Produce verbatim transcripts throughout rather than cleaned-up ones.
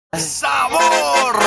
¡Sabor!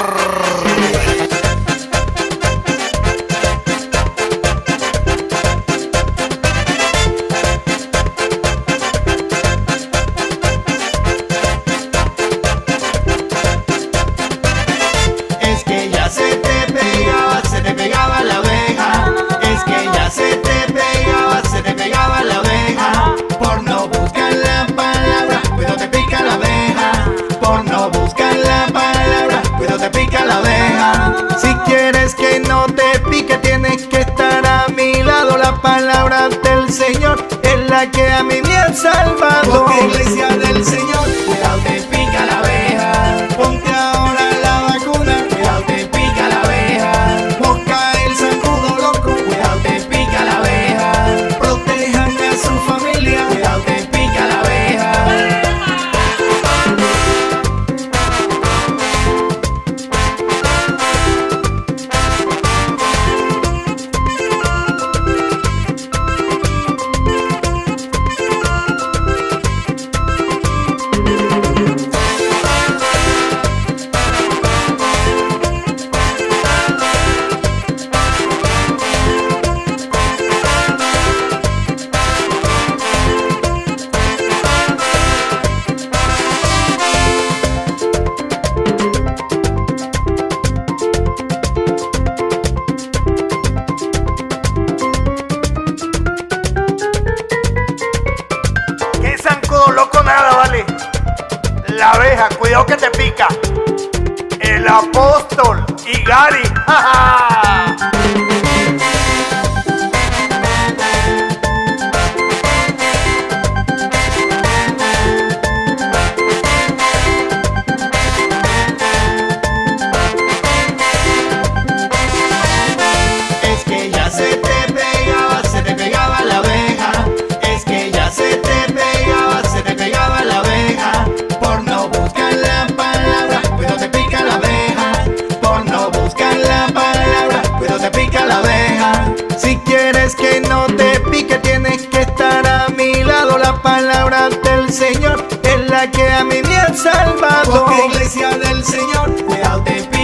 Es que ya se te pegaba, se te pegaba la abeja. Es que ya se te pegaba, se te pegaba la abeja. Por no buscar la palabra, cuidado te pica la abeja. Por no buscar la palabra, cuidado te pica la abeja. Si quieres que no te pique, tienes que estar a mi lado. La palabra del Señor es la que a mí me ha salvado. Porque iglesia del Señor, cuidado te pica la abeja. Ponte ahora la vacuna, cuidado te pica la abeja. Mosca el zancudo loco, cuidado te pica la abeja. Protejan a su familia, cuidado te pica la abeja. ¡Qué zancudo loco nada, vale! La abeja, cuidado que te pica. El apóstol y Gary. ¡Ja, ja! Es que ya se te pegaba, se te pegaba la abeja. Es que ya se te pegaba, se te pegaba la abeja. Por no buscar la palabra, cuidado te pica la abeja. Por no buscar la palabra, cuidado te pica la abeja. Si quieres que no te pique, tienes que estar a mi lado. La palabra del Señor es la que a mí me ha salvado. Porque iglesia del Señor, cuidado te pica.